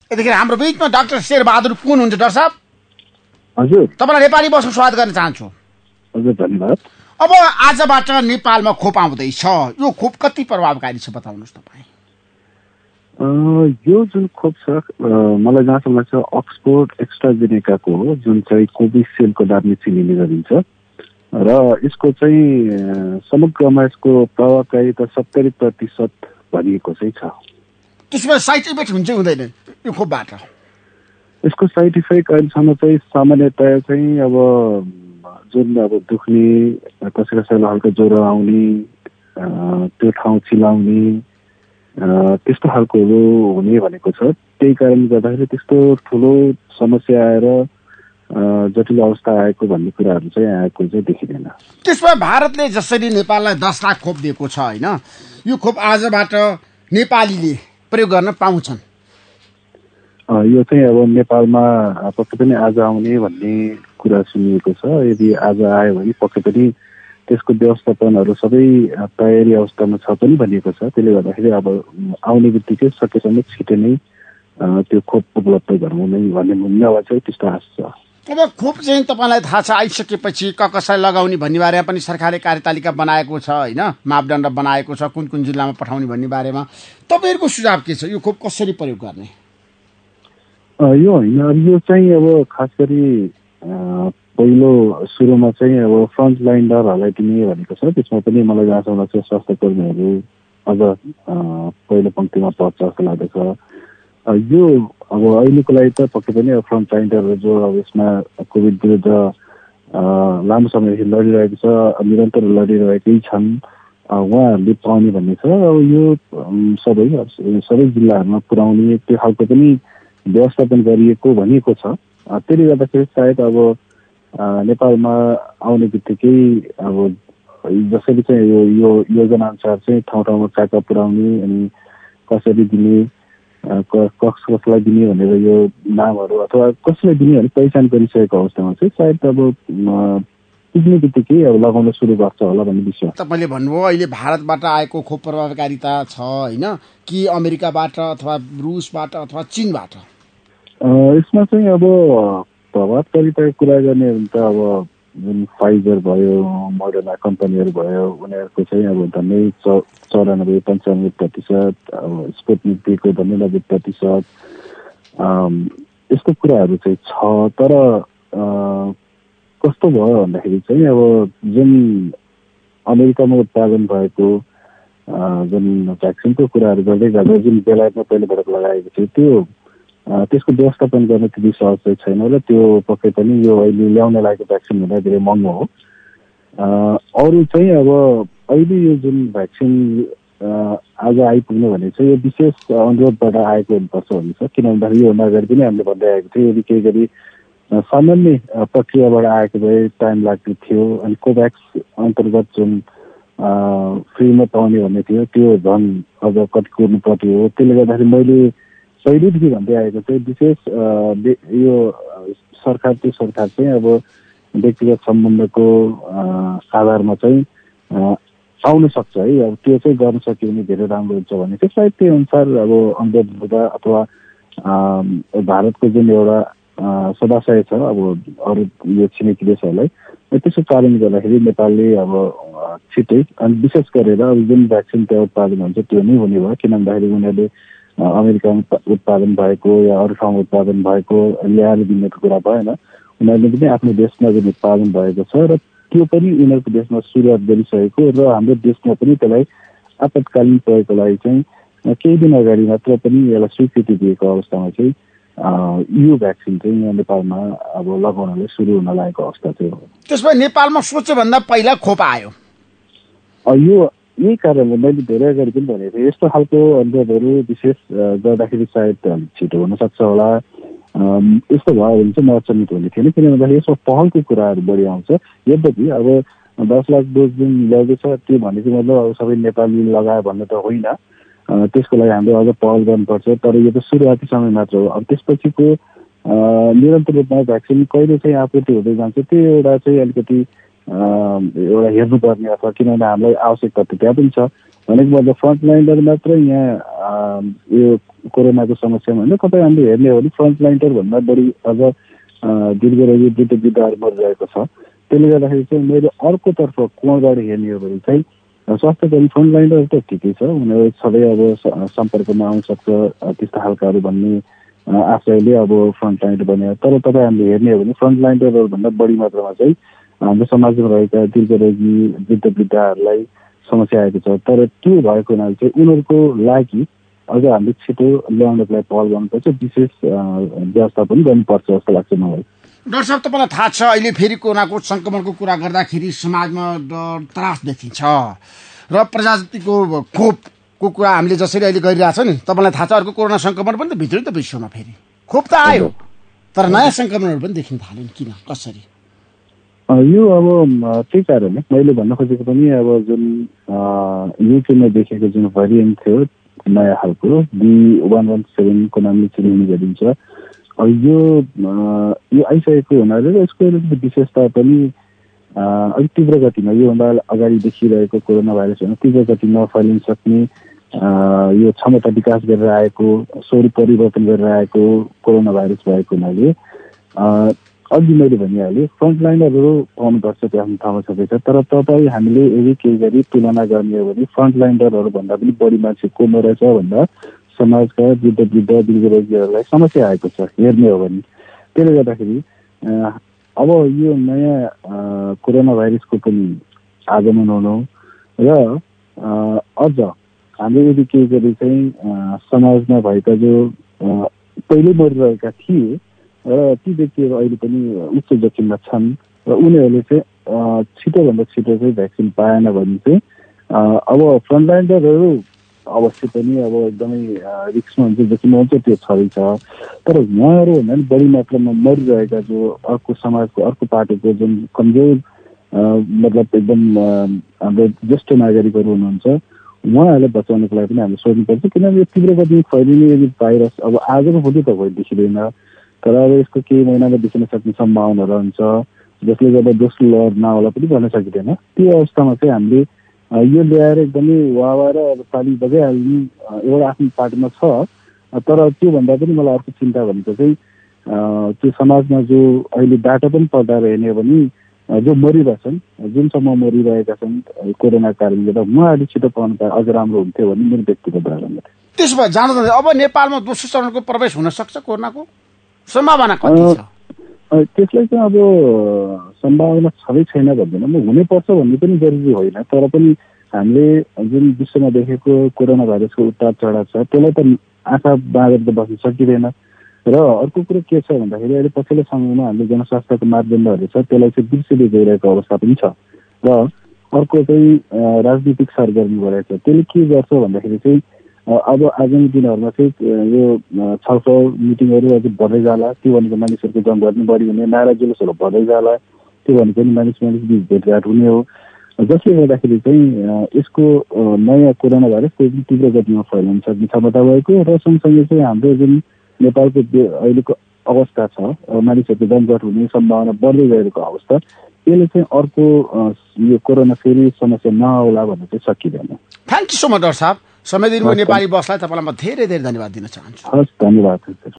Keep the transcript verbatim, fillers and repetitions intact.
यतिखेर हाम्रो बिचमा डाक्टर शेर बहादुर पुन हुन्छ। डाक्टर साहब हजुर, तपाईँलाई नेपाली बसको स्वागत गर्न चाहन्छु। हजुर धन्यवाद। अब आजबाट नेपालमा खोप आउँदैछ, यो खोप कति प्रभावकारी छ बताउनुहोस् तपाईँ। यो जुन खोप छ मलाई जहाँसम्म लाग्छ अक्सफोर्ड एक्स्ट्राजेनेकाको हो, जुन चाहिँ कोभिसिल्डको नामले चिनिने गरिन्छ र यसको चाहिँ समग्रमा यसको प्रभावकारिता सत्तरी प्रतिशत भनिएको चाहिँ छ। त्यसमा साइड इफेक्ट हुन्छ हुँदैन यो खोपबाट? यसको साइड इफेक्ट अहिलेसम्म चाहिँ सामान्यतया चाहिँ अब जुन अब दुख्ने, कसै कसैलाई हल्का ज्वरो आउने, त्यो ठाउँ चिलाउने, त्यस्तो खालकोहरू हुने भनेको छ। त्यही कारणले गर्दाखेरि त्यस्तो ठुलो समस्या आएर जटिल अवस्था आएको भन्ने कुराहरू चाहिँ आएको चाहिँ देखिँदैन। त्यसमा भारतले जसरी नेपाललाई दस लाख खोप दिएको छ होइन, यो खोप आजबाट नेपालीले प्रयोग गर्न पाउँछन्? यो चाहिँ अब नेपालमा पक्कै पनि आज आउने भन्ने कुरा सुनिएको छ। यदि आज आयो भने पक्कै पनि त्यसको व्यवस्थापनहरू सबै तयारी अवस्थामा छ पनि भनिएको छ। त्यसले गर्दाखेरि अब आउने बित्तिकै सकेसम्म छिटो नै त्यो खोप उपलब्ध गराउँ नै भन्ने नभए चाहिँ त्यस्तो आश छ। अब खोप चाहिँ तपाईँलाई थाहा छ आइसकेपछि क कसलाई लगाउने भन्ने बारेमा पनि सरकारले कार्यतालिका बनाएको छ होइन, मापदण्ड बनाएको छ कुन कुन जिल्लामा पठाउने भन्ने बारेमा। तपाईँहरूको सुझाव के छ, यो खोप कसरी प्रयोग गर्ने? यो होइन, अब यो चाहिँ अब खास गरी पहिलो सुरुमा चाहिँ अब फ्रन्ट लाइनरहरूलाई दिने भनेको छ। त्यसमा पनि मलाई जहाँसम्म लाग्छ स्वास्थ्य कर्मीहरू अझ पहिलो पङ्क्तिमा पर्छ जस्तो लाग्दछ। यो अब अहिलेको लागि त पक्कै पनि अब फ्रन्ट लाइनरहरू जो अब यसमा कोभिड विरुद्ध लामो समयदेखि लडिरहेको छ, निरन्तर लडिरहेकै छन्, उहाँहरूले पाउने भन्ने छ। अब यो सबै सबै जिल्लाहरूमा पुर्याउने त्यो खालको पनि व्यवस्थापन गरिएको भनिएको छ। त्यसले गर्दाखेरि सायद अब नेपालमा आउने बित्तिकै अब जसरी चाहिँ यो यो योजना अनुसार चाहिँ ठाउँ ठाउँमा कहाँ कहाँ पुर्याउने अनि कसरी दिने, कस कसलाई दिने भनेर यो नामहरू अथवा कसलाई दिने भने पहिचान गरिसकेको अवस्थामा चाहिँ सायद अब पुग्ने बित्तिकै अब लगाउन सुरु गर्छ होला भन्ने विश्वास। तपाईँले भन्नुभयो अहिले भारतबाट आएको खोप प्रभावकारिता छ होइन, कि अमेरिकाबाट अथवा रुसबाट अथवा चीनबाट? यसमा चाहिँ अब प्रभावकारिताको कुरा गर्ने हो भने त अब जुन फाइजर भयो, मोडर्ना कम्पनीहरू भयो, उनीहरूको चाहिँ अब झन्डै च चौरानब्बे पन्चानब्बे प्रतिशत, अब स्पुटनिक बीको झन्डै नब्बे प्रतिशत यस्तो कुराहरू चाहिँ छ। तर कस्तो भयो भन्दाखेरि चाहिँ अब जुन अमेरिकामा उत्पादन भएको जुन भ्याक्सिनको कुराहरू गर्दै गर्दा जुन बेलायतमा पहिलोपटक लगाएको थियो त्यो त्यसको व्यवस्थापन गर्न त्यति सहज चाहिँ छैन र त्यो पक्कै पनि यो अहिले ल्याउन लागेको भ्याक्सिन हुँदा धेरै महँगो हो। अरू चाहिँ अब अहिले यो जुन भ्याक्सिन आज आइपुग्नु भने चाहिँ यो विशेष अनुरोधबाट आएको हुनुपर्छ भन्ने छ। किन भन्दाखेरि योभन्दा अगाडि पनि हामीले भन्दै आएको थियो यदि केही गरी सामान्य प्रक्रियाबाट आएको भए टाइम लाग्ने थियो। अनि कोभ्याक्स अन्तर्गत जुन फ्रीमा पाउने भन्ने थियो त्यो झन् अझ कति कुर्नु पर्थ्यो। त्यसले गर्दाखेरि मैले पहिलेदेखि भन्दै आएको चाहिँ विशेष यो सरकार त्यो सरकार चाहिँ अब व्यक्तिगत सम्बन्धको आधारमा चाहिँ आउन सक्छ है। अब त्यो चाहिँ गर्न सक्यो भने धेरै राम्रो हुन्छ भने चाहिँ सायद त्यही अनुसार अब अनुरोध अथवा भारतको जुन एउटा सदाशय छ अब अरू यो छिमेकी देशहरूलाई, त्यसको कारणले गर्दाखेरि नेपालले अब छिट्टै अनि विशेष गरेर अब जुन भ्याक्सिन त्यहाँ उत्पादन हुन्छ त्यो नै हुने भयो। किन भन्दाखेरि उनीहरूले अमेरिकामा उत्पादन भएको या अरू ठाउँमा उत्पादन भएको ल्याएर दिनेको कुरा भएन। उनीहरूले पनि आफ्नो देशमा जुन उत्पादन भएको छ र त्यो पनि उनीहरूको देशमा सुरुवात गरिसकेको र हाम्रो देशमा पनि त्यसलाई आपतकालीन प्रयोगको लागि चाहिँ केही दिन अगाडि मात्र पनि यसलाई स्वीकृति दिएको अवस्थामा चाहिँ यो भ्याक्सिन चाहिँ यहाँ नेपालमा अब लगाउनले सुरु हुन लागेको अवस्था चाहिँ हो। त्यसमा नेपालमा सोचेभन्दा पहिला खोप आयो। यो यही कारणले मैले धेरै अगाडि पनि भनेको थिएँ यस्तो खालको अनुरोधहरू विशेष गर्दाखेरि सायद छिटो हुनसक्छ होला। यस्तो भयो भने चाहिँ नचनित हुने थिएन। किन भन्दाखेरि यसमा पहलको कुराहरू बढी आउँछ। यद्यपि अब दस लाख डोज जुन ल्याउँदैछ त्यो भनेको मतलब अब सबै नेपाली लगायो भन्ने त होइन। त्यसको लागि हामीले अझ पहल गर्नुपर्छ। तर यो त सुरुवाती समय मात्र हो। अब त्यसपछिको निरन्तर रूपमा भ्याक्सिन कहिले चाहिँ आपूर्ति हुँदै जान्छ त्यो एउटा चाहिँ अलिकति एउटा हेर्नुपर्ने अथवा किनभने हामीलाई आवश्यकता त त्यहाँ पनि छ भनेको मतलब फ्रन्टलाइनर मात्र यहाँ यो कोरोनाको समस्यामा होइन तपाईँ हामीले हेर्ने हो भने फ्रन्टलाइनर भन्दा बढी अझ दीर्घरोगी वृद्ध वृद्धहरू मरिरहेको छ। त्यसले गर्दाखेरि चाहिँ मैले अर्कोतर्फ कोणबाट हेर्ने हो भने चाहिँ स्वास्थ्य कर्मी फ्रन्टलाइनर त ठिकै छ, उनीहरू सधैँ अब सम्पर्कमा आउन सक्छ त्यस्ता खालकाहरू भन्ने आशयले अब फ्रन्टलाइनर बन्यो। तर तपाईँ हामीले हेर्ने हो भने फ्रन्टलाइनरहरूभन्दा बढी मात्रामा चाहिँ हाम्रो समाजमा रहेका दीर्घरोगी वृद्ध वृद्धाहरूलाई समस्या आएको छ। तर त्यो भएको हुनाले चाहिँ उनीहरूको लागि अझ हामीले छिटो ल्याउनको लागि पहल गर्नुपर्छ, विशेष व्यवस्थापन गर्नुपर्छ जस्तो लाग्छ मलाई। डाक्टर साहब, तपाईँलाई थाहा छ अहिले फेरि कोरोनाको सङ्क्रमणको कुरा गर्दाखेरि समाजमा डर त्रास देखिन्छ र प्रजातिको खोपको कुरा हामीले जसरी अहिले गरिरहेछ नि, तपाईँलाई थाहा छ अर्को कोरोना सङ्क्रमण पनि त भित्रै त विश्वमा फेरि खोप त आयो तर नयाँ सङ्क्रमणहरू पनि देखिन थाल्यो। किन कसरी? यो अब त्यही कारण मैले भन्न खोजेको पनि अब जुन युकेमा देखेको जुन भरिएन्ट थियो नयाँ खालको बी वान वान सेभेनको नामले चिनिने गरिन्छ, यो यो आइसकेको हुनाले यसको विशेषता पनि अलिक तीव्र गतिमा योभन्दा अगाडि देखिरहेको कोरोना भाइरस होइन तीव्र गतिमा फैलिन सक्ने यो क्षमता विकास गरेर आएको स्वरूप परिवर्तन गरेर आएको कोरोना भाइरस भएको हुनाले अघि मैले भनिहालेँ फ्रन्टलाइनरहरू पाउनुपर्छ त्यो आफ्नो ठाउँमा छँदैछ। तर तपाईँ हामीले यदि केही गरी तुलना गर्ने हो भने फ्रन्टलाइनरहरू भन्दा पनि बढी मान्छे को मरेछ भन्दा समाजका वृद्ध वृद्ध दीर्घरोगीहरूलाई समस्या आएको छ हेर्ने हो भने। त्यसले गर्दाखेरि अब यो नयाँ कोरोना भाइरसको पनि आगमन हुनु र अझ हामीले यदि केही गरी चाहिँ समाजमा भएका जो पहिले मरिरहेका थिए र ती व्यक्तिहरू अहिले पनि उच्च जोखिममा छन् र उनीहरूले चाहिँ छिटोभन्दा छिटो चाहिँ भ्याक्सिन पाएन भने चाहिँ अब फ्रन्टलाइनरहरू अवश्य पनि अब एकदमै रिस्कमा हुन्छ जोखिममा हुन्छ त्यो छँदैछ। तर उहाँहरू भन्दा पनि बढी मात्रामा मरिरहेका जो अर्को समाजको अर्को पार्टीको जुन कमजोर मतलब एकदम हाम्रो ज्येष्ठ नागरिकहरू हुनुहुन्छ उहाँहरूलाई बचाउनको लागि पनि हामीले सोच्नुपर्छ, किनभने यो तीव्र गतिमा फैलिने यदि भाइरस अब आजको भोलि त भइ देखिँदैन तर अब यसको केही महिनामा देखिन सक्ने सम्भावना रहन्छ, जसले गर्दा दोस्रो लहर नहोला पनि भन्न सकिँदैन। त्यो अवस्थामा चाहिँ हामीले यो ल्याएर एकदमै वावा र अब ताली बजाइहाल्ने एउटा आफ्नो पार्टीमा छ। तर त्योभन्दा पनि मलाई अर्को चिन्ता भनेको चाहिँ त्यो समाजमा जो अहिले डाटा पनि पढ्दा हेर्ने हो भने जो मरिरहेछन् जुनसम्म मरिरहेका छन् कोरोनाको कारणले गर्दा उहाँहरूले छिटो पाउनु पाए अझ राम्रो हुन्थ्यो भन्ने मेरो व्यक्तिगत धारणा। त्यसो भए जाँदा अब नेपालमा दोस्रो चरणको प्रवेश हुन सक्छ कोरोनाको सम्भावना कति छ? त्यसलाई चाहिँ अब सम्भावना छँदै छैन भन्दैन म, हुनैपर्छ भन्ने पनि जरुरी होइन। तर पनि हामीले जुन विश्वमा देखेको कोरोना भाइरसको उतार चढाव छ त्यसलाई त आँखा बाँधेर त बस्न सकिँदैन। र अर्को कुरो के छ भन्दाखेरि अहिले पछिल्लो समयमा हामीले जनस्वास्थ्यको मापदण्डहरू छ त्यसलाई चाहिँ बिर्सिँदै गइरहेको अवस्था पनि छ। र अर्को चाहिँ राजनीतिक सरगर्मी भइरहेको छ। त्यसले के गर्छ भन्दाखेरि चाहिँ अब आगामी दिनहरूमा चाहिँ यो छलफल मिटिङहरू अझै बढ्दै जाला, त्यो भनेको मानिसहरूको जमघट पनि बढी हुने, नारा जुलुसहरू बढ्दै जाला, त्यो भनेको नि मानिस मानिस बिच भेटघाट हुने हो, जसले गर्दाखेरि चाहिँ यसको नयाँ कोरोना भाइरस त्यो तीव्र गतिमा फैलिन सक्ने क्षमता भएको र सँगसँगै चाहिँ हाम्रो जुन नेपालको अहिलेको अवस्था छ मानिसहरूको जमघट हुने सम्भावना बढ्दै गएको अवस्था यसले चाहिँ अर्को यो कोरोना फेरि समस्या नहोला भन्ने चाहिँ सकिँदैन। Thank you so much doctor साहब, समय दिनुभयो नेपाली बसलाई। तपाईँलाई म धेरै धेरै धन्यवाद दिन चाहन्छु। हस्, धन्यवाद।